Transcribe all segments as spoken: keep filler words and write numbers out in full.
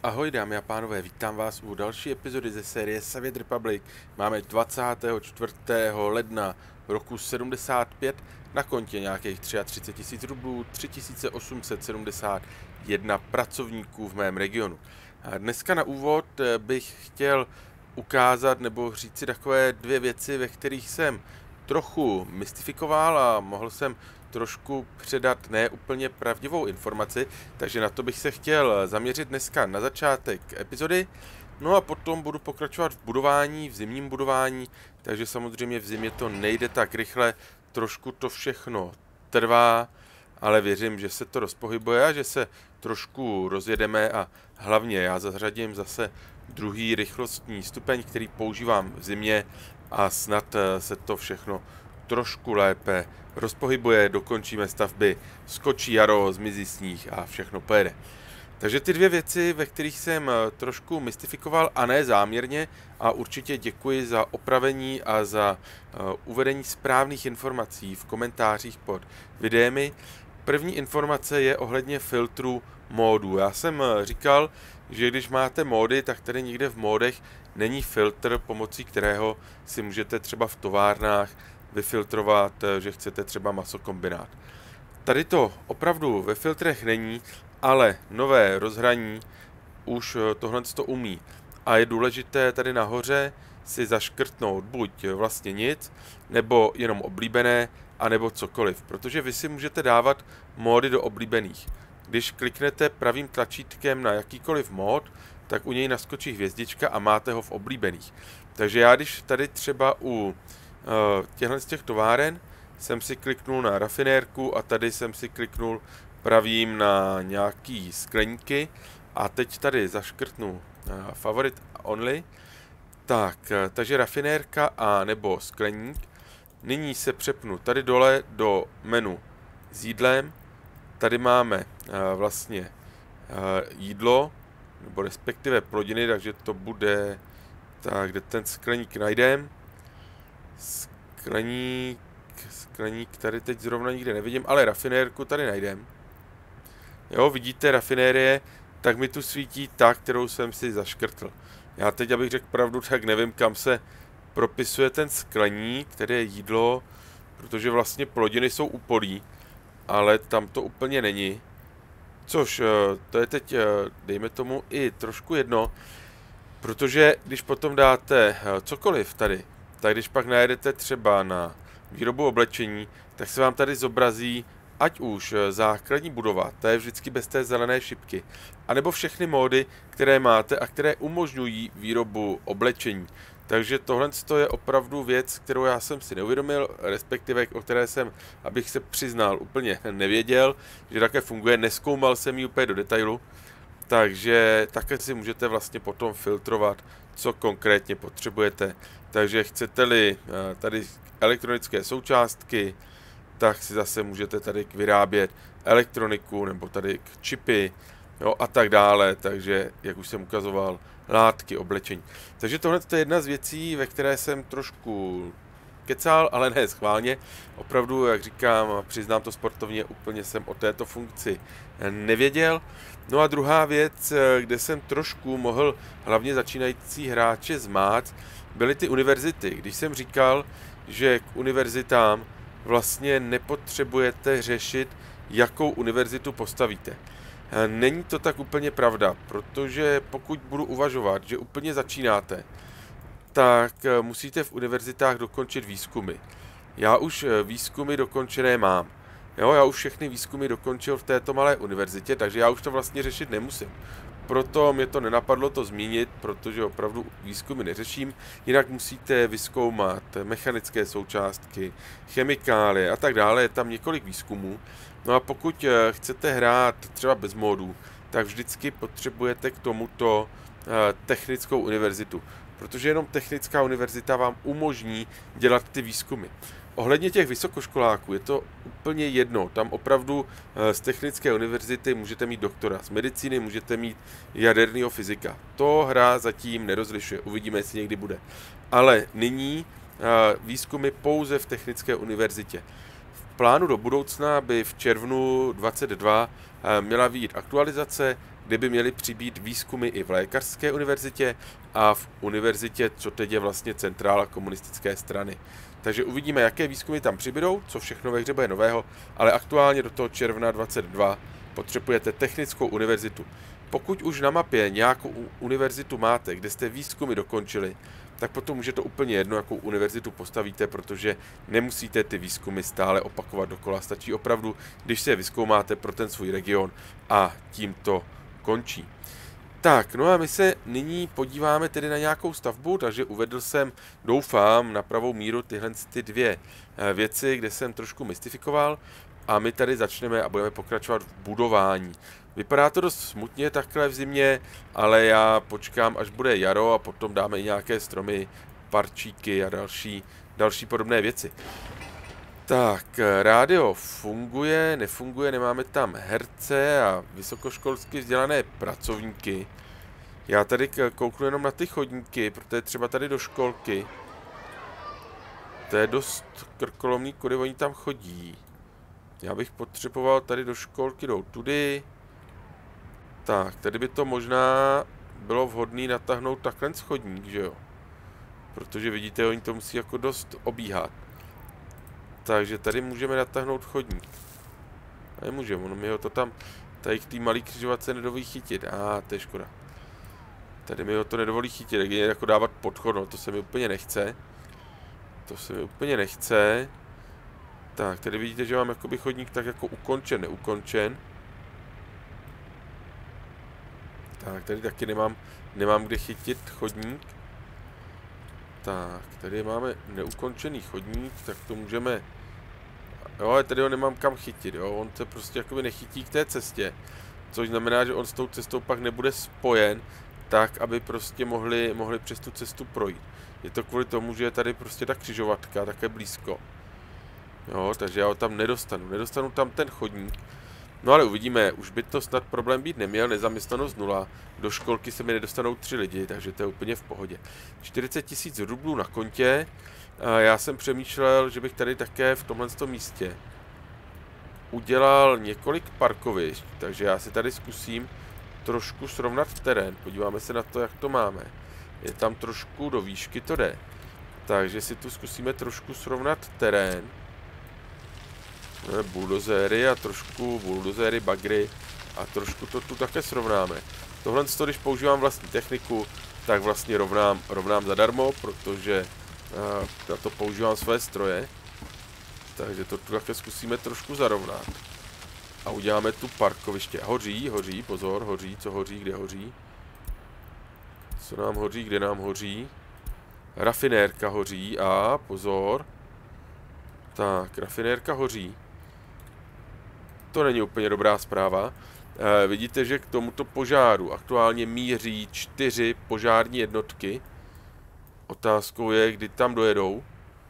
Ahoj dámy a pánové, vítám vás u další epizody ze série Soviet Republic. Máme dvacátého čtvrtého ledna roku sedmdesát pět, na kontě nějakých třicet tři tisíc rublů, tři tisíce osm set sedmdesát jedna pracovníků v mém regionu. A dneska na úvod bych chtěl ukázat nebo říci takové dvě věci, ve kterých jsem trochu mystifikoval a mohl jsem trošku předat ne úplně pravdivou informaci, takže na to bych se chtěl zaměřit dneska na začátek epizody. No a potom budu pokračovat v budování, v zimním budování, takže samozřejmě v zimě to nejde tak rychle, trošku to všechno trvá, ale věřím, že se to rozpohybuje a že se trošku rozjedeme a hlavně já zařadím zase druhý rychlostní stupeň, který používám v zimě a snad se to všechno trošku lépe rozpohybuje, dokončíme stavby, skočí jaro, zmizí sníh a všechno pojede. Takže ty dvě věci, ve kterých jsem trošku mystifikoval a ne záměrně, a určitě děkuji za opravení a za uh, uvedení správných informací v komentářích pod videemi. První informace je ohledně filtru módů. Já jsem říkal, že když máte módy, tak tady někde v módech není filtr, pomocí kterého si můžete třeba v továrnách vyfiltrovat, že chcete třeba masokombinát. Tady to opravdu ve filtrech není, ale nové rozhraní už tohle to umí. A je důležité tady nahoře si zaškrtnout buď vlastně nic, nebo jenom oblíbené, anebo cokoliv, protože vy si můžete dávat módy do oblíbených. Když kliknete pravým tlačítkem na jakýkoliv mód, tak u něj naskočí hvězdička a máte ho v oblíbených. Takže já když tady třeba u Uh, těchto z těch továren jsem si kliknul na rafinérku a tady jsem si kliknul pravým na nějaký skleníky a teď tady zaškrtnu uh, favorite only. Tak, uh, takže rafinérka a nebo skleník. Nyní se přepnu tady dole do menu s jídlem. Tady máme uh, vlastně uh, jídlo, nebo respektive plodiny, takže to bude tak, kde ten skleník najdem. Skleník, skleník tady teď zrovna nikde nevidím, ale rafinérku tady najdem. Jo, vidíte rafinérie, tak mi tu svítí ta, kterou jsem si zaškrtl. Já teď, abych řekl pravdu, tak nevím, kam se propisuje ten skleník, který je jídlo, protože vlastně plodiny jsou u polí, ale tam to úplně není. Což to je teď, dejme tomu, i trošku jedno, protože když potom dáte cokoliv tady, tak když pak najedete třeba na výrobu oblečení, tak se vám tady zobrazí ať už základní budova, to je vždycky bez té zelené šipky, anebo všechny módy, které máte a které umožňují výrobu oblečení. Takže tohle je opravdu věc, kterou já jsem si neuvědomil, respektive o které jsem, abych se přiznal, úplně nevěděl, že také funguje, nezkoumal jsem ji úplně do detailu. Takže také si můžete vlastně potom filtrovat, co konkrétně potřebujete. Takže chcete-li tady elektronické součástky, tak si zase můžete tady vyrábět elektroniku nebo tady čipy, jo, a tak dále. Takže, jak už jsem ukazoval, látky, oblečení. Takže tohle je jedna z věcí, ve které jsem trošku kecal, ale ne schválně. Opravdu, jak říkám, přiznám to sportovně, úplně jsem o této funkci nevěděl. No a druhá věc, kde jsem trošku mohl hlavně začínající hráče zmát, byly ty univerzity. Když jsem říkal, že k univerzitám vlastně nepotřebujete řešit, jakou univerzitu postavíte. Není to tak úplně pravda, protože pokud budu uvažovat, že úplně začínáte, tak musíte v univerzitách dokončit výzkumy. Já už výzkumy dokončené mám. Jo, já už všechny výzkumy dokončil v této malé univerzitě, takže já už to vlastně řešit nemusím. Proto mě to nenapadlo to zmínit, protože opravdu výzkumy neřeším. Jinak musíte vyzkoumat mechanické součástky, chemikálie a tak dále. Je tam několik výzkumů. No a pokud chcete hrát třeba bez módů, tak vždycky potřebujete k tomuto technickou univerzitu. Protože jenom technická univerzita vám umožní dělat ty výzkumy. Ohledně těch vysokoškoláků je to úplně jedno. Tam opravdu z technické univerzity můžete mít doktora, z medicíny můžete mít jaderného fyzika. To hra zatím nerozlišuje, uvidíme, jestli někdy bude. Ale nyní výzkumy pouze v technické univerzitě. V plánu do budoucna by v červnu dvacet dva měla vyjít aktualizace, kde by měly přibýt výzkumy i v lékařské univerzitě a v univerzitě, co teď je vlastně centrála komunistické strany. Takže uvidíme, jaké výzkumy tam přibydou, co všechno ve hře bude nového, ale aktuálně do toho června dvacet dva potřebujete technickou univerzitu. Pokud už na mapě nějakou univerzitu máte, kde jste výzkumy dokončili, tak potom může to úplně jedno, jakou univerzitu postavíte, protože nemusíte ty výzkumy stále opakovat dokola. Stačí opravdu, když se je vyzkoumáte pro ten svůj region a tím to končí. Tak, no a my se nyní podíváme tedy na nějakou stavbu, takže uvedl jsem, doufám, na pravou míru tyhle ty dvě věci, kde jsem trošku mystifikoval a my tady začneme a budeme pokračovat v budování. Vypadá to dost smutně takhle v zimě, ale já počkám, až bude jaro a potom dáme i nějaké stromy, parčíky a další, další podobné věci. Tak, rádio funguje, nefunguje, nemáme tam herce a vysokoškolsky vzdělané pracovníky. Já tady kouknu jenom na ty chodníky, protože třeba tady do školky. To je dost krkolomný, kudy oni tam chodí. Já bych potřeboval tady do školky, jdou tudy. Tak, tady by to možná bylo vhodné natáhnout takhle chodník, že jo? Protože vidíte, oni to musí jako dost obíhat. Takže tady můžeme natáhnout chodník. A nemůžeme, ono mi ho to tam, tady k té malý křižovatce nedovolí chytit. A ah, to je škoda. Tady mi ho to nedovolí chytit, tak je jako dávat podchod, no to se mi úplně nechce. To se mi úplně nechce. Tak, tady vidíte, že mám jakoby chodník tak jako ukončen, neukončen. Tak, tady taky nemám, nemám kde chytit chodník. Tak, tady máme neukončený chodník, tak to můžeme... Jo, ale tady ho nemám kam chytit, jo, on se prostě jakoby nechytí k té cestě. Což znamená, že on s tou cestou pak nebude spojen, tak, aby prostě mohli, mohli přes tu cestu projít. Je to kvůli tomu, že je tady prostě ta křižovatka, také blízko. Jo, takže já ho tam nedostanu, nedostanu tam ten chodník. No ale uvidíme, už by to snad problém být neměl, nezaměstnanost nula, do školky se mi nedostanou tři lidi, takže to je úplně v pohodě. čtyřicet tisíc rublů na kontě, a já jsem přemýšlel, že bych tady také v tomhle místě udělal několik parkovišť, takže já si tady zkusím trošku srovnat terén, podíváme se na to, jak to máme. Je tam trošku do výšky, to jde, takže si tu zkusíme trošku srovnat terén. Buldozéry a trošku buldozéry, bagry a trošku to tu také srovnáme. Tohle, když používám vlastní techniku, tak vlastně rovnám, rovnám zadarmo, protože uh, na to používám své stroje. Takže to tu také zkusíme trošku zarovnat. A uděláme tu parkoviště. Hoří, hoří, pozor, hoří, co hoří, kde hoří. Co nám hoří, kde nám hoří. Rafinérka hoří a pozor. Tak, rafinérka hoří. To není úplně dobrá zpráva. E, vidíte, že k tomuto požáru aktuálně míří čtyři požární jednotky. Otázkou je, kdy tam dojedou.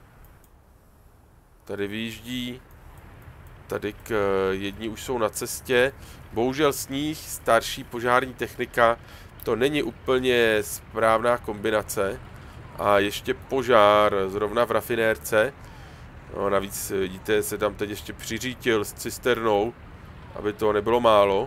Tady vyjíždí. Tady k, jedni už jsou na cestě. Bohužel sníh, starší požární technika, to není úplně správná kombinace. A ještě požár zrovna v rafinérce. No, navíc vidíte, se tam teď ještě přiřítil s cisternou, aby to nebylo málo.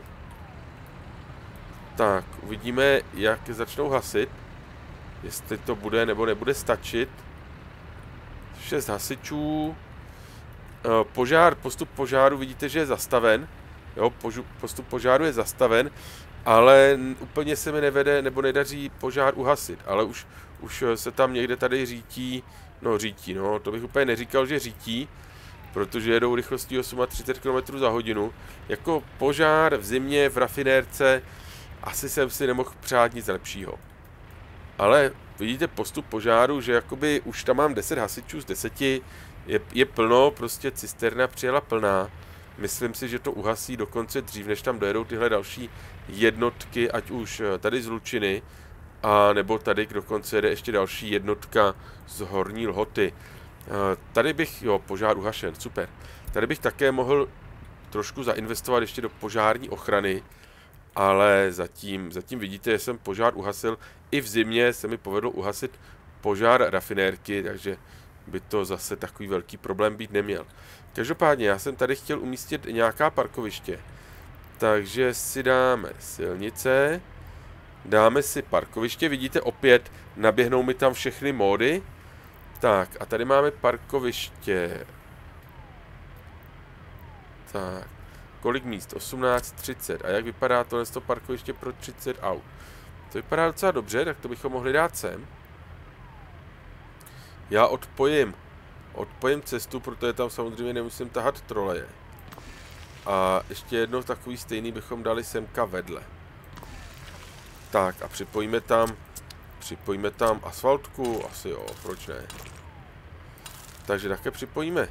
Tak, uvidíme, jak začnou hasit. Jestli to bude nebo nebude stačit. Šest hasičů. Požár, postup požáru vidíte, že je zastaven. Jo, postup požáru je zastaven, ale úplně se mi nevede nebo nedaří požár uhasit. Ale už, už se tam někde tady řítí. No řítí, no, to bych úplně neříkal, že řítí, protože jedou rychlostí třicet osm kilometrů za hodinu. Jako požár v zimě v rafinérce asi jsem si nemohl přát nic lepšího. Ale vidíte postup požáru, že jakoby už tam mám deset hasičů z deseti, je, je plno, prostě cisterna přijela plná. Myslím si, že to uhasí dokonce dřív, než tam dojedou tyhle další jednotky, ať už tady z Lučiny, a nebo tady dokonce jede ještě další jednotka z Horní Lhoty. Tady bych, jo, požár uhašen, super. Tady bych také mohl trošku zainvestovat ještě do požární ochrany, ale zatím, zatím vidíte, že jsem požár uhasil. I v zimě se mi povedlo uhasit požár rafinérky, takže by to zase takový velký problém být neměl. Každopádně, já jsem tady chtěl umístit nějaká parkoviště. Takže si dáme silnice. Dáme si parkoviště. Vidíte, opět naběhnou mi tam všechny módy. Tak, a tady máme parkoviště. Tak, kolik míst? osmnáct, třicet. A jak vypadá tohle parkoviště pro třicet aut? To vypadá docela dobře, tak to bychom mohli dát sem. Já odpojím. Odpojím cestu, protože tam samozřejmě nemusím tahat troleje. A ještě jedno takový stejný bychom dali semka vedle. Tak a připojíme tam, připojíme tam asfaltku, asi jo, proč ne. Takže také připojíme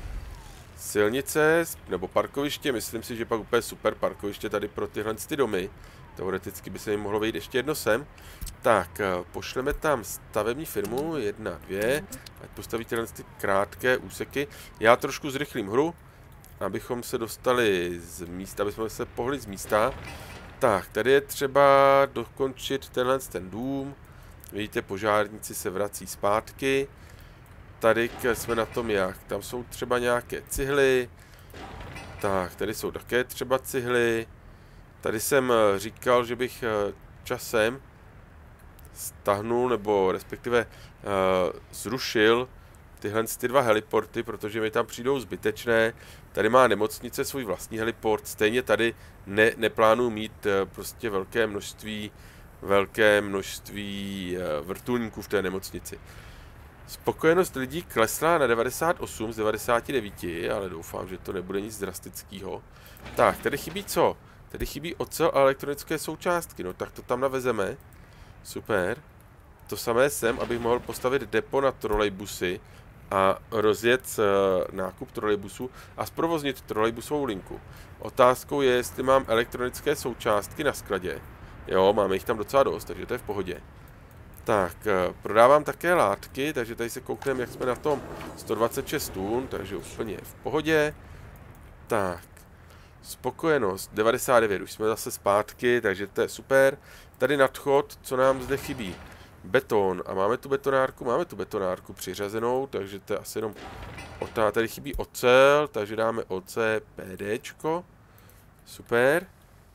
silnice, nebo parkoviště, myslím si, že pak úplně super parkoviště tady pro tyhle ty domy. Teoreticky by se jim mohlo vejít ještě jedno sem. Tak, pošleme tam stavební firmu, jedna, dvě, ať postaví tyhle ty krátké úseky. Já trošku zrychlím hru, abychom se dostali z místa, aby jsme se pohli z místa. Tak, tady je třeba dokončit tenhle ten dům. Vidíte, požárníci se vrací zpátky. Tady jsme na tom jak? Tam jsou třeba nějaké cihly. Tak, tady jsou také třeba cihly. Tady jsem říkal, že bych časem stahnul, nebo respektive uh, zrušil tyhle ty dva heliporty, protože mi tam přijdou zbytečné. Tady má nemocnice svůj vlastní heliport, stejně tady ne, neplánuji mít uh, prostě velké množství, velké množství uh, vrtulníků v té nemocnici. Spokojenost lidí klesla na devadesát osm z devadesáti devíti, ale doufám, že to nebude nic drastického. Tak, tady chybí co? Tady chybí ocel a elektronické součástky, no tak to tam navezeme. Super. To samé sem, abych mohl postavit depo na trolejbusy a rozjet uh, nákup trolejbusu a zprovoznit trolejbusovou linku. Otázkou je, jestli mám elektronické součástky na skladě. Jo, máme jich tam docela dost, takže to je v pohodě. Tak, uh, prodávám také látky, takže tady se koukneme, jak jsme na tom. sto dvacet šest tun, takže úplně v pohodě. Tak. Spokojenost, devadesát devět, už jsme zase zpátky, takže to je super. Tady nadchod, co nám zde chybí? Beton, a máme tu betonárku, máme tu betonárku přiřazenou, takže to je asi jenom otá. Tady chybí ocel, takže dáme oce, PDčko. Super.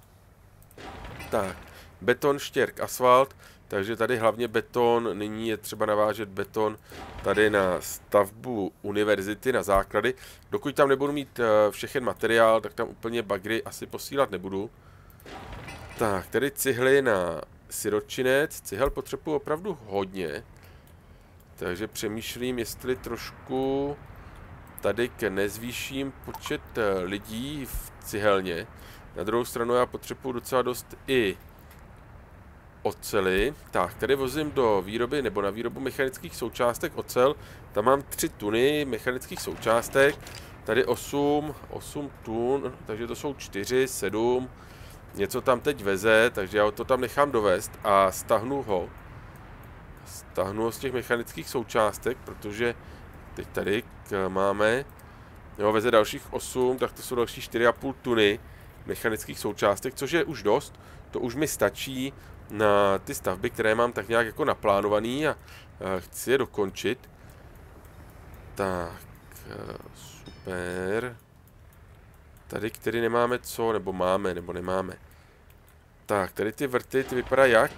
Tak, beton, štěrk, asfalt, takže tady hlavně beton, nyní je třeba navážet beton tady na stavbu univerzity, na základy. Dokud tam nebudu mít uh, všechen materiál, tak tam úplně bagry asi posílat nebudu. Tak, tady cihly na siročinec, cihel potřebuji opravdu hodně. Takže přemýšlím, jestli trošku tady ke nezvýším počet uh, lidí v cihelně. Na druhou stranu já potřebuji docela dost i oceli. Tak, tady vozím do výroby nebo na výrobu mechanických součástek ocel. Tam mám tři tuny mechanických součástek. Tady osm, osm tun, takže to jsou čtyři, sedm. Něco tam teď veze, takže já to tam nechám dovést a stahnu ho. Stahnu ho z těch mechanických součástek, protože teď tady máme, jo, veze dalších osm, tak to jsou další čtyři a půl tuny mechanických součástek, což je už dost. To už mi stačí na ty stavby, které mám tak nějak jako naplánovaný a, a chci je dokončit. Tak, super. Tady, který nemáme co, nebo máme, nebo nemáme. Tak, tady ty vrty, ty vypadají jak?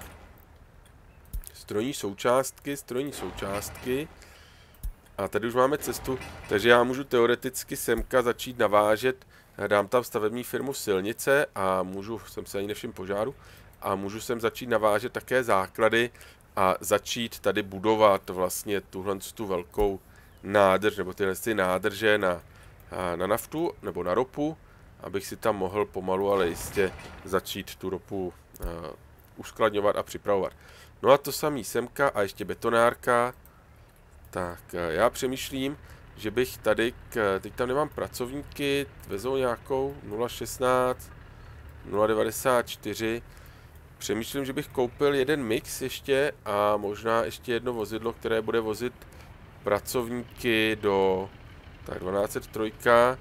Strojní součástky, strojní součástky. A tady už máme cestu, takže já můžu teoreticky semka začít navážet. Dám tam stavební firmu silnice a můžu, jsem se ani nevšiml požáru, a můžu sem začít navážet také základy a začít tady budovat vlastně tuhle tu velkou nádrž, nebo tyhle ty nádrže na, na naftu nebo na ropu, abych si tam mohl pomalu, ale jistě začít tu ropu uh, uskladňovat a připravovat. No a to samý semka a ještě betonárka. Tak, uh, já přemýšlím, že bych tady, k, teď tam nemám pracovníky, vezou nějakou nula šestnáct, nula devadesát čtyři. Přemýšlím, že bych koupil jeden mix ještě a možná ještě jedno vozidlo, které bude vozit pracovníky do tak dvanáct set tři.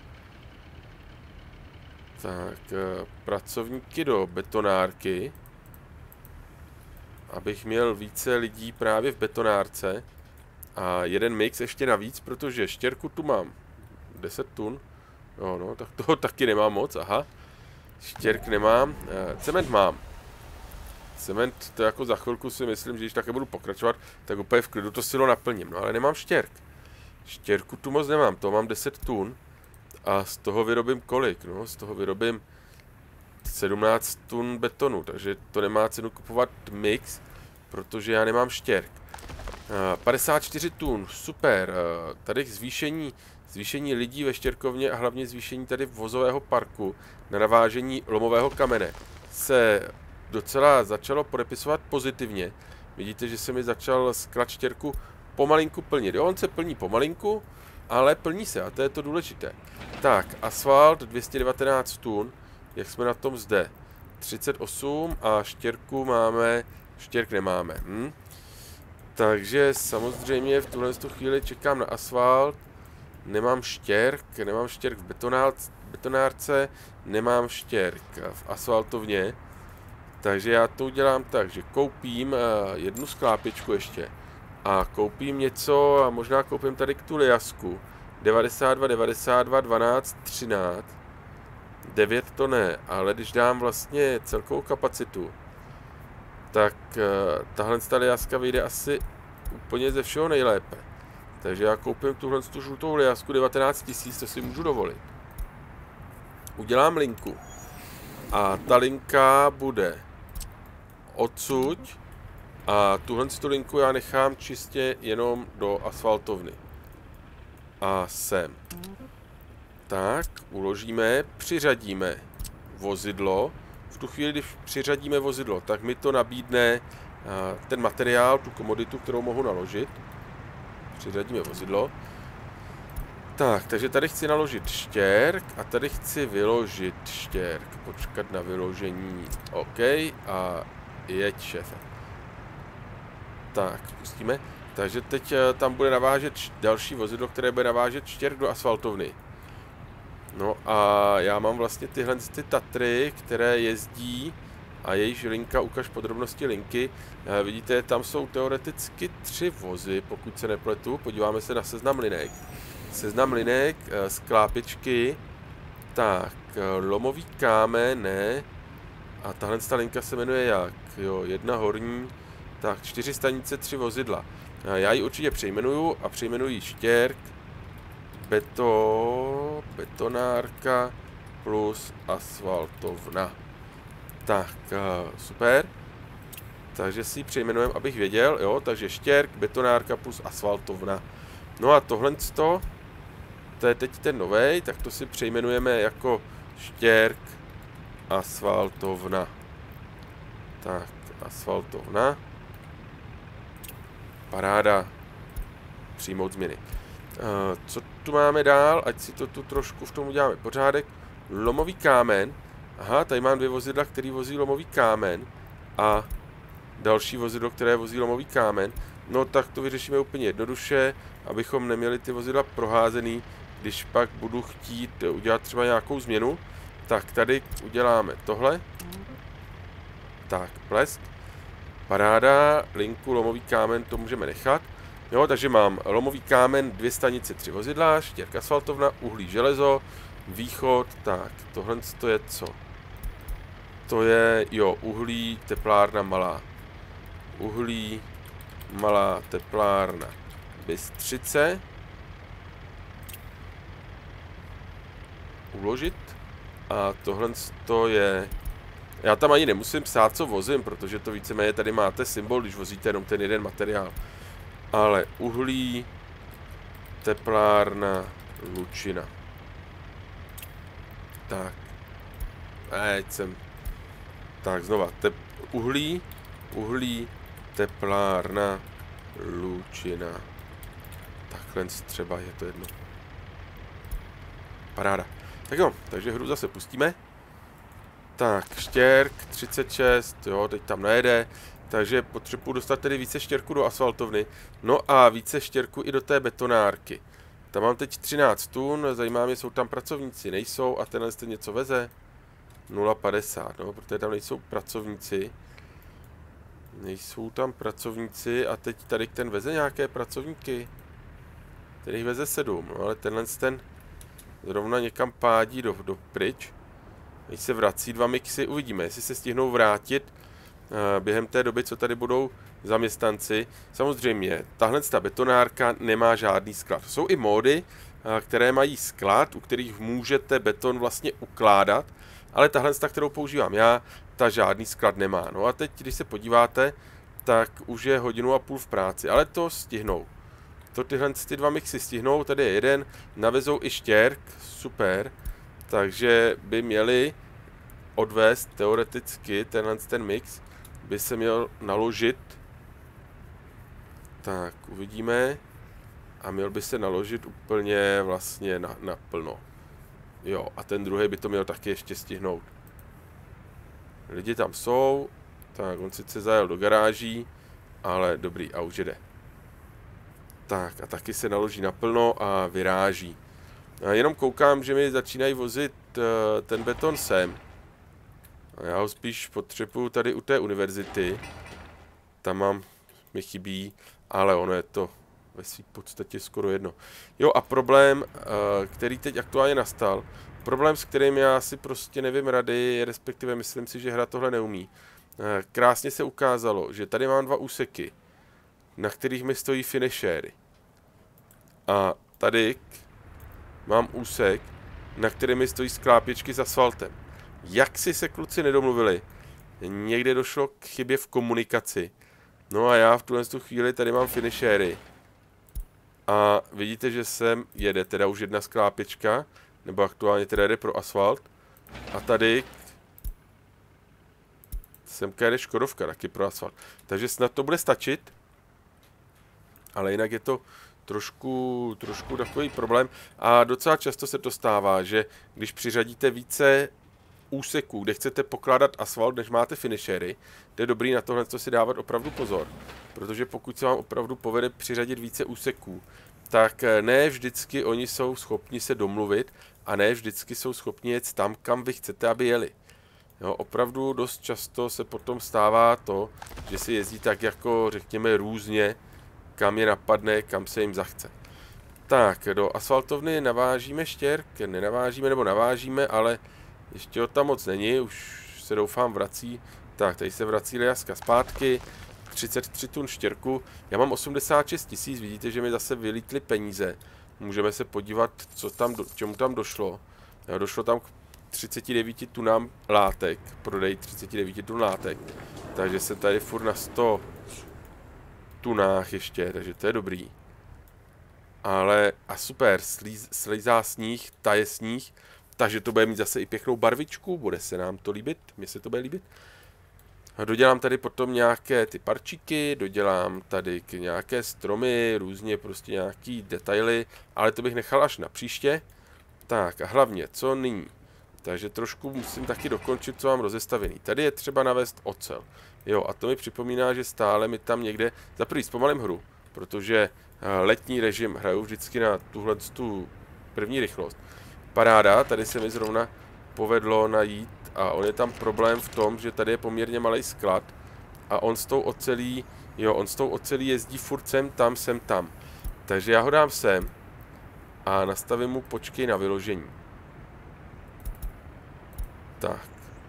Tak, pracovníky do betonárky, abych měl více lidí právě v betonárce. A jeden mix ještě navíc, protože štěrku tu mám deset tun. Jo, no, tak toho taky nemám moc, aha. Štěrk nemám, e, cement mám. Cement, to jako za chvilku si myslím, že když také budu pokračovat, tak úplně v klidu to silo naplním, no ale nemám štěrk. Štěrku tu moc nemám, to mám deset tun a z toho vyrobím kolik, no, z toho vyrobím sedmnáct tun betonu, takže to nemá cenu kupovat mix, protože já nemám štěrk. padesát čtyři tun, super, tady zvýšení, zvýšení lidí ve štěrkovně a hlavně zvýšení tady vozového parku na navážení lomového kamene se docela začalo podepisovat pozitivně. Vidíte, že se mi začal sklad štěrku pomalinku plnit. Jo, on se plní pomalinku, ale plní se a to je to důležité. Tak, asfalt dvě stě devatenáct tun, jak jsme na tom zde? třicet osm a štěrku máme, štěrk nemáme. Hm? Takže samozřejmě v tuhle chvíli čekám na asfalt, nemám štěrk, nemám štěrk v betonárce, nemám štěrk v asfaltovně. Takže já to udělám tak, že koupím uh, jednu sklápěčku ještě a koupím něco a možná koupím tady k tu liasku devadesát dva, devadesát dva, dvanáct, třináct, devět to ne, ale když dám vlastně celkovou kapacitu, tak uh, tahle liaska vyjde asi úplně ze všeho nejlépe. Takže já koupím tuhle tu žlutou liasku devatenáct tisíc, to si můžu dovolit. Udělám linku a ta linka bude odsud a tuhle tu linku já nechám čistě jenom do asfaltovny. A sem. Tak, uložíme, přiřadíme vozidlo. V tu chvíli, když přiřadíme vozidlo, tak mi to nabídne ten materiál, tu komoditu, kterou mohu naložit. Přiřadíme vozidlo. Tak, takže tady chci naložit štěrk a tady chci vyložit štěrk. Počkat na vyložení. OK. A jeď, šéfe. Tak, pustíme. Takže teď tam bude navážet další vozidlo, které bude navážet štěrk do asfaltovny. No a já mám vlastně tyhle ty Tatry, které jezdí a jejíž linka, ukaž podrobnosti linky. Vidíte, tam jsou teoreticky tři vozy, pokud se nepletu. Podíváme se na seznam linek. Seznam linek, sklápěčky, tak, lomový kámen, ne. A tahle linka se jmenuje jak? Jo, jedna horní, tak, čtyři stanice, tři vozidla. Já ji určitě přejmenuju a přejmenuji štěrk, beto, betonárka plus asfaltovna. Tak, super. Takže si ji přejmenujeme, abych věděl, jo, takže štěrk, betonárka plus asfaltovna. No a tohle to, to je teď ten novej, tak to si přejmenujeme jako štěrk, asfaltovna. Tak, asfaltovna. Paráda. Přijmout změny. Uh, co tu máme dál, ať si to tu trošku v tom uděláme pořádek. Lomový kámen. Aha, tady mám dvě vozidla, který vozí lomový kámen. A další vozidlo, které vozí lomový kámen. No tak to vyřešíme úplně jednoduše, abychom neměli ty vozidla proházený, když pak budu chtít udělat třeba nějakou změnu. Tak tady uděláme tohle. Tak, plesk. Paráda, linku, lomový kámen, to můžeme nechat. Jo, takže mám lomový kámen, dvě stanice, tři vozidla, štěrk, asfaltovna, uhlí, železo, východ, tak, tohle to je co? To je, jo, uhlí, teplárna malá. Uhlí, malá teplárna. Bystřice. Uložit. A tohle to je... Já tam ani nemusím psát, co vozím, protože to víceméně tady máte symbol, když vozíte jenom ten jeden materiál. Ale uhlí, teplárna, lučina. Tak. Ať jsem... Tak znova. Tep... Uhlí, uhlí, teplárna, lučina. Takhle třeba je to jedno. Paráda. Tak jo, takže hru zase pustíme. Tak, štěrk, třicet šest, jo, teď tam nejede. Takže potřebuji dostat tedy více štěrku do asfaltovny. No a více štěrku i do té betonárky. Tam mám teď třináct tun, zajímá mě, jsou tam pracovníci, nejsou a tenhle jste něco veze. nula padesát, no, protože tam nejsou pracovníci. Nejsou tam pracovníci a teď tady ten veze nějaké pracovníky. Ten jich veze sedm, no, ale tenhle ten zrovna někam pádí do, do pryč. Teď se vrací dva mixy, uvidíme, jestli se stihnou vrátit během té doby, co tady budou zaměstnanci. Samozřejmě, tahle ta betonárka nemá žádný sklad. Jsou i módy, které mají sklad, u kterých můžete beton vlastně ukládat, ale tahle, kterou používám já, ta žádný sklad nemá. No a teď, když se podíváte, tak už je hodinu a půl v práci, ale to stihnou. To tyhle ty dva mixy stihnou, tady je jeden, navezou i štěrk, super, takže by měli odvést teoreticky tenhle ten mix, by se měl naložit. Tak, uvidíme. A měl by se naložit úplně vlastně na, naplno. Jo, a ten druhý by to měl taky ještě stihnout. Lidi tam jsou, tak on sice zajel do garáží, ale dobrý, a už jede. Tak, a taky se naloží naplno a vyráží. A jenom koukám, že mi začínají vozit uh, ten beton sem. A já ho spíš potřebuju tady u té univerzity. Tam mám, mi chybí, ale ono je to ve své podstatě skoro jedno. Jo, a problém, který teď aktuálně nastal, problém, s kterým já si prostě nevím rady, respektive myslím si, že hra tohle neumí. Krásně se ukázalo, že tady mám dva úseky, na kterých mi stojí finishéry. A tady mám úsek, na kterém mi stojí sklápěčky s asfaltem. Jak si se kluci nedomluvili? Někde došlo k chybě v komunikaci. No a já v tuhle chvíli tady mám finishéry. A vidíte, že sem jede teda už jedna sklápěčka, nebo aktuálně teda jede pro asfalt. A tady semka jede Škodovka taky pro asfalt. Takže snad to bude stačit. Ale jinak je to trošku, trošku takový problém. A docela často se to stává, že když přiřadíte více úseků, kde chcete pokládat asfalt, než máte finishéry, to je dobrý na tohle si dávat opravdu pozor. Protože pokud se vám opravdu povede přiřadit více úseků, tak ne vždycky oni jsou schopni se domluvit a ne vždycky jsou schopni jet tam, kam vy chcete, aby jeli. Jo, opravdu dost často se potom stává to, že si jezdí tak jako, řekněme, různě, kam je napadne, kam se jim zachce. Tak, do asfaltovny navážíme štěrk, nenavážíme nebo navážíme, ale ještě ho tam moc není, už se doufám vrací. Tak, tady se vrací Liaska zpátky, třicet tři tun štěrku. Já mám osmdesát šest tisíc, vidíte, že mi zase vylítly peníze. Můžeme se podívat, co tam, čemu tam došlo. Jo, došlo tam k třiceti devíti tunám látek, prodej třicet devět tun látek. Takže se tady furt na sto tunách ještě, takže to je dobrý. Ale a super, slíz, slízá sníh, taje sníh, takže to bude mít zase i pěknou barvičku, bude se nám to líbit, mně se to bude líbit. A dodělám tady potom nějaké ty parčíky, dodělám tady k nějaké stromy, různě prostě nějaký detaily, ale to bych nechal až na příště. Tak a hlavně, co nyní? Takže trošku musím taky dokončit, co mám rozestavený. Tady je třeba navést ocel. Jo, a to mi připomíná, že stále mi tam někde, za první zpomalím hru, protože letní režim hraju vždycky na tuhle tu první rychlost. Paráda, tady se mi zrovna povedlo najít a on je tam problém v tom, že tady je poměrně malý sklad a on s tou ocelí, jo, on s tou ocelí jezdí furt sem, tam, sem, tam. Takže já ho dám sem a nastavím mu počkej na vyložení. Tak.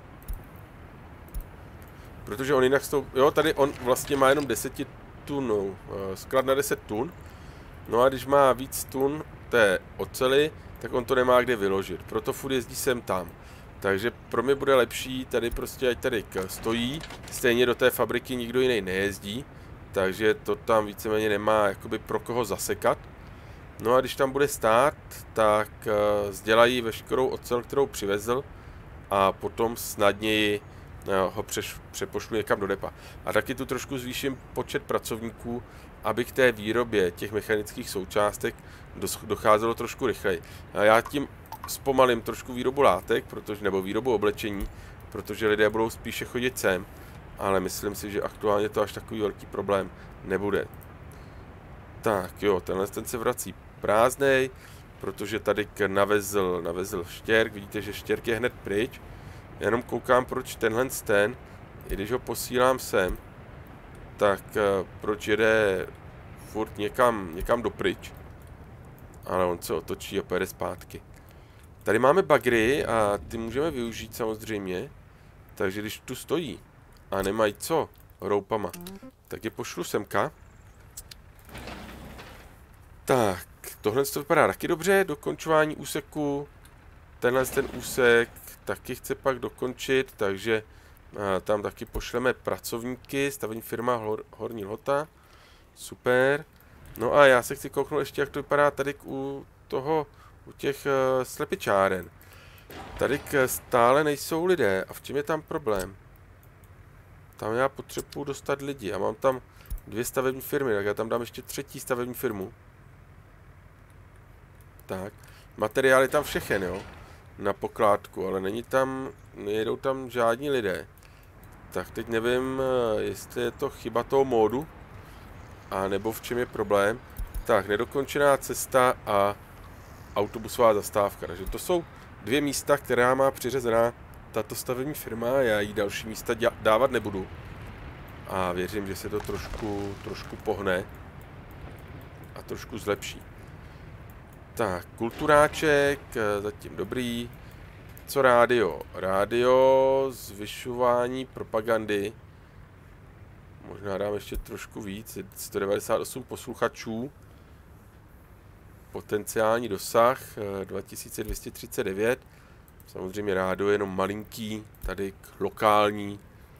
Protože on jinak s tou, jo, tady on vlastně má jenom deset tun, sklad na deset tun. No a když má víc tun té oceli, tak on to nemá kde vyložit. Proto furt jezdí sem tam. Takže pro mě bude lepší tady prostě, ať tady stojí. Stejně do té fabriky nikdo jiný nejezdí. Takže to tam víceméně nemá jakoby pro koho zasekat. No a když tam bude stát, tak uh, sdělají veškerou ocel, kterou přivezl. A potom snadněji uh, ho přeš, přepošlu někam do depa. A taky tu trošku zvýším počet pracovníků, aby k té výrobě těch mechanických součástek docházelo trošku rychleji. A já tím zpomalím trošku výrobu látek, protože, nebo výrobu oblečení, protože lidé budou spíše chodit sem, ale myslím si, že aktuálně to až takový velký problém nebude. Tak jo, tenhle ten se vrací prázdnej, protože tady navezl, navezl štěrk, vidíte, že štěrk je hned pryč. Já jenom koukám, proč tenhle ten, i když ho posílám sem, tak uh, proč jede furt někam, někam dopryč. Ale on se otočí a pojede zpátky. Tady máme bagry a ty můžeme využít samozřejmě. Takže když tu stojí a nemají co roupama, tak je pošlu semka. Tak, tohle to vypadá taky dobře, dokončování úseku. Tenhle ten úsek taky chce pak dokončit, takže a, tam taky pošleme pracovníky, stavební firma Hor, Horní Lhota. Super. No a já se chci kouknout ještě, jak to vypadá tady u toho, u těch uh, slepičáren. Tady stále nejsou lidé. A v čem je tam problém? Tam já potřebuji dostat lidi a mám tam dvě stavební firmy, tak já tam dám ještě třetí stavební firmu. Tak, materiál je tam všechen, jo, na pokládku, ale není tam, nejedou tam žádní lidé. Tak teď nevím, jestli je to chyba toho módu, a nebo v čem je problém. Tak, nedokončená cesta a autobusová zastávka, takže to jsou dvě místa, která má přiřazená tato stavební firma, já jí další místa dávat nebudu. A věřím, že se to trošku, trošku pohne a trošku zlepší. Tak, kulturáček, zatím dobrý. Co rádio? Rádio, zvyšování propagandy. Možná dám ještě trošku víc, sto devadesát osm posluchačů. Potenciální dosah dva tisíce dvě stě třicet devět. Samozřejmě rádio je jenom malinký, tady lokální.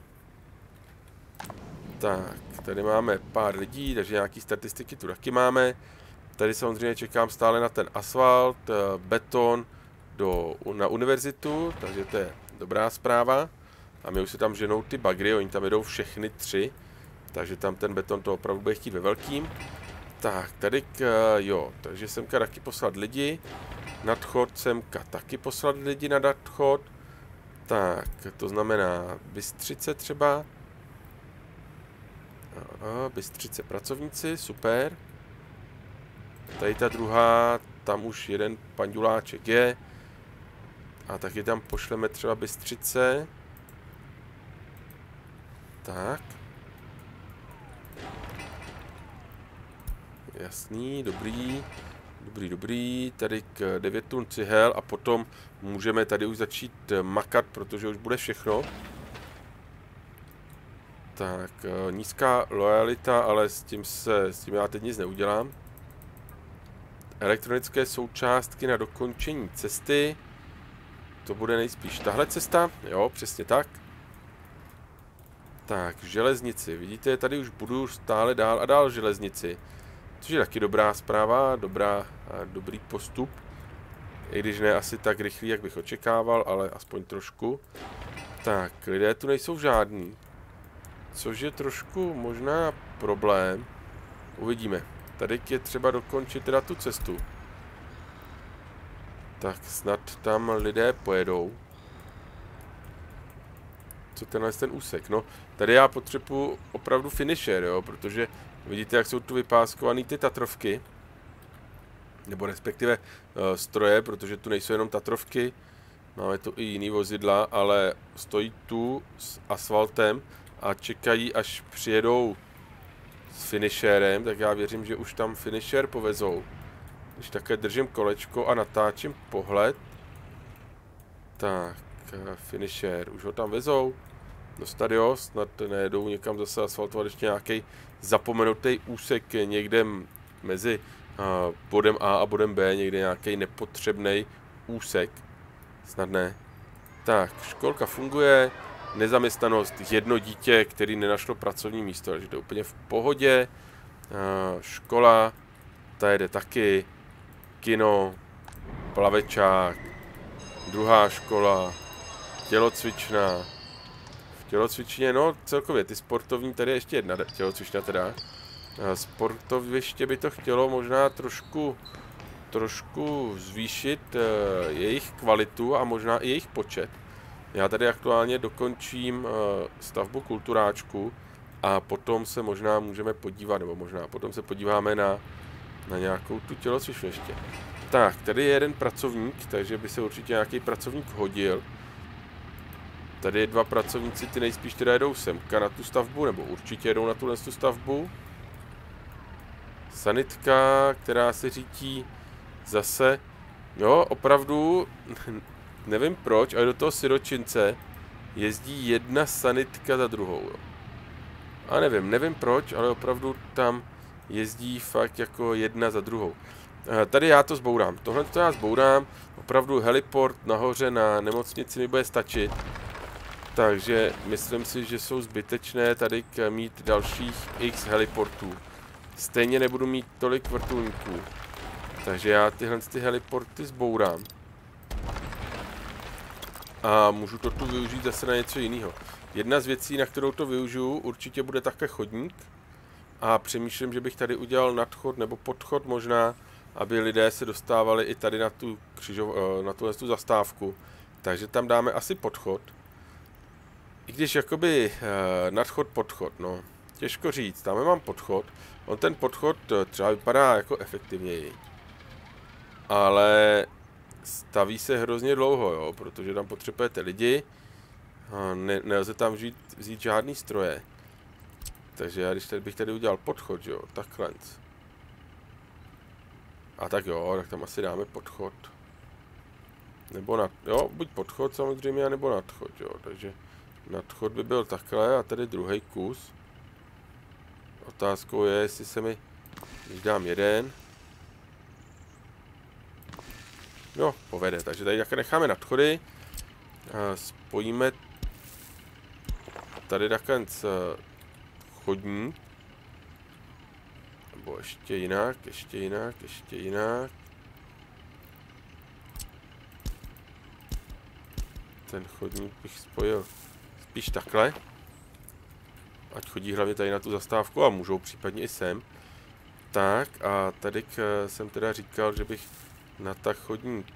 Tak, tady máme pár lidí, takže nějaký statistiky tu taky máme. Tady samozřejmě čekám stále na ten asfalt, beton do, na univerzitu, takže to je dobrá zpráva. A my už si tam ženou ty bagry, oni tam jedou všechny tři, takže tam ten beton to opravdu bude chtít ve velkým. Tak, tady, k, jo, takže semka taky poslat lidi, nadchod semka taky poslat lidi na nadchod. Tak, to znamená Bystřice třeba. A, Bystřice pracovníci, super. Tady ta druhá, tam už jeden panduláček je. A taky tam pošleme třeba Bystřice. Tak. Jasný, dobrý. Dobrý, dobrý. Tady k devět tun cihel a potom můžeme tady už začít makat, protože už bude všechno. Tak, nízká lojalita, ale s tím, se, s tím já teď nic neudělám. Elektronické součástky na dokončení cesty. To bude nejspíš tahle cesta. Jo, přesně tak. Tak, železnici. Vidíte, tady už budu stále dál a dál železnici. Což je taky dobrá zpráva, dobrá, dobrý postup. I když ne asi tak rychlý, jak bych očekával, ale aspoň trošku. Tak, lidé tu nejsou žádní. Což je trošku možná problém. Uvidíme. Tady je třeba dokončit teda tu cestu. Tak snad tam lidé pojedou. Co tenhle ten úsek? No, tady já potřebuji opravdu finisher, jo, protože vidíte, jak jsou tu vypáskované ty Tatrovky. Nebo respektive uh, stroje, protože tu nejsou jenom Tatrovky. Máme tu i jiný vozidla, ale stojí tu s asfaltem a čekají, až přijedou s finisherem, tak já věřím, že už tam finisher povezou. Když také držím kolečko a natáčím pohled. Tak, finisher, už ho tam vezou. Dostat jo, snad nejedou někam zase asfaltovat ještě nějaký zapomenutý úsek někde mezi uh, bodem A a bodem B, někde nějaký nepotřebný úsek. Snad ne. Tak, školka funguje, nezaměstnanost, jedno dítě, který nenašlo pracovní místo, takže to je úplně v pohodě. Uh, škola, ta jede taky, kino, plavečák, druhá škola, tělocvična. V tělocvičně, no celkově ty sportovní, tady je ještě jedna tělocvična teda. Uh, sportoviště by to chtělo možná trošku, trošku zvýšit uh, jejich kvalitu a možná i jejich počet. Já tady aktuálně dokončím uh, stavbu kulturáčku a potom se možná můžeme podívat, nebo možná potom se podíváme na, na nějakou tu tělocvičnu ještě. Tak, tady je jeden pracovník, takže by se určitě nějaký pracovník hodil. Tady je dva pracovníci, ty nejspíš teda jedou semka na tu stavbu, nebo určitě jedou na tuhle tu stavbu. Sanitka, která se řítí zase Jo, opravdu, nevím proč, ale do toho siročince jezdí jedna sanitka za druhou, jo. A nevím, nevím proč, ale opravdu tam jezdí fakt jako jedna za druhou. Tady já to zbourám. Tohle to já zbourám. Opravdu heliport nahoře na nemocnici mi bude stačit. Takže myslím si, že jsou zbytečné tady mít dalších x heliportů. Stejně nebudu mít tolik vrtulníků. Takže já tyhle ty heliporty zbourám. A můžu to tu využít zase na něco jiného. Jedna z věcí, na kterou to využiju, určitě bude také chodník. A přemýšlím, že bych tady udělal nadchod nebo podchod možná, aby lidé se dostávali i tady na tu, křižov, na tu, tu zastávku. Takže tam dáme asi podchod. I když jakoby eh, nadchod, podchod, no. Těžko říct, tam mám podchod. On ten podchod třeba vypadá jako efektivněji. Ale staví se hrozně dlouho, jo, protože tam potřebujete lidi. A ne, nelze tam vzít, vzít žádný stroje. Takže já když tady bych tady udělal podchod, jo, takhle. A tak jo, tak tam asi dáme podchod. Nebo nad, jo, buď podchod samozřejmě, nebo nadchod, jo, takže nadchod by byl takhle a tady druhý kus. Otázkou je, jestli se mi, když dám jeden, jo, povede, takže tady také necháme nadchody, a spojíme tady takhle chodník, nebo ještě jinak, ještě jinak, ještě jinak. Ten chodník bych spojil spíš takhle. Ať chodí hlavně tady na tu zastávku a můžou případně i sem. Tak a tady jsem teda říkal, že bych natáhl chodník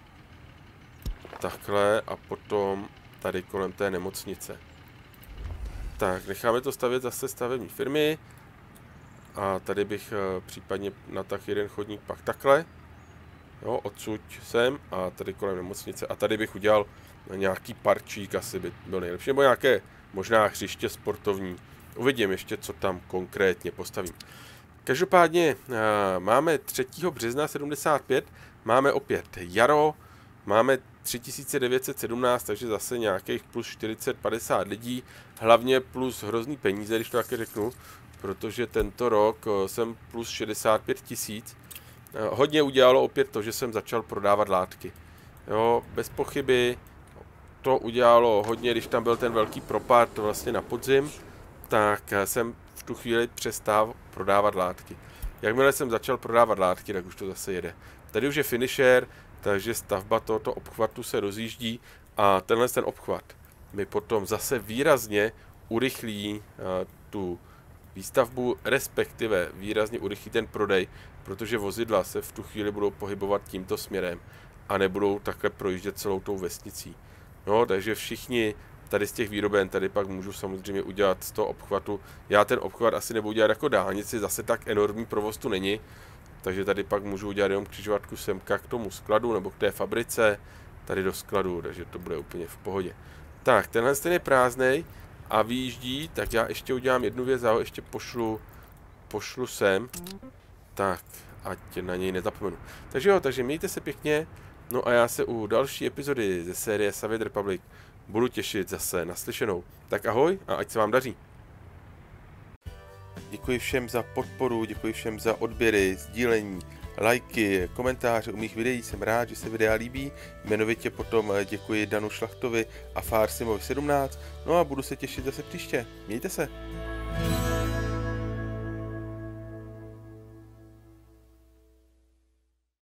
takhle a potom tady kolem té nemocnice. Tak, necháme to stavět zase stavební firmy. A tady bych uh, případně natáhl jeden chodník pak takhle. Jo, odsud sem a tady kolem nemocnice. A tady bych udělal nějaký parčík, asi by byl nejlepší. Nebo nějaké možná hřiště sportovní. Uvidím ještě, co tam konkrétně postavím. Každopádně uh, máme třetího března sedmdesát pět. Máme opět jaro. Máme tři tisíce devět set sedmnáct, takže zase nějakých plus čtyřicet padesát lidí. Hlavně plus hrozný peníze, když to taky řeknu. Protože tento rok jsem plus šedesát pět tisíc. Hodně udělalo opět to, že jsem začal prodávat látky. Jo, bez pochyby to udělalo hodně, když tam byl ten velký propad vlastně na podzim, tak jsem v tu chvíli přestal prodávat látky. Jakmile jsem začal prodávat látky, tak už to zase jede. Tady už je finisher, takže stavba tohoto obchvatu se rozjíždí a tenhle ten obchvat mi potom zase výrazně urychlí uh, tu výstavbu, respektive výrazně urychlí ten prodej, protože vozidla se v tu chvíli budou pohybovat tímto směrem a nebudou takhle projíždět celou tou vesnicí. No, takže všichni tady z těch výroben, tady pak můžu samozřejmě udělat z toho obchvatu. Já ten obchvat asi nebudu dělat jako dálnici, zase tak enormní provoz tu není, takže tady pak můžu udělat jenom křižovatku semka k tomu skladu nebo k té fabrice, tady do skladu, takže to bude úplně v pohodě. Tak, tenhle ten je prázdnej a vyjíždí, tak já ještě udělám jednu věc, já ho ještě pošlu, pošlu sem, tak, ať na něj nezapomenu. Takže jo, takže mějte se pěkně, no a já se u další epizody ze série Soviet Republic budu těšit zase naslyšenou. Tak ahoj a ať se vám daří. Děkuji všem za podporu, děkuji všem za odběry, sdílení, lajky, komentáře u mých videí, jsem rád, že se videa líbí. Jmenovitě potom děkuji Danu Šlachtovi a Farsimovi sedmnáct, no a budu se těšit zase příště. Mějte se.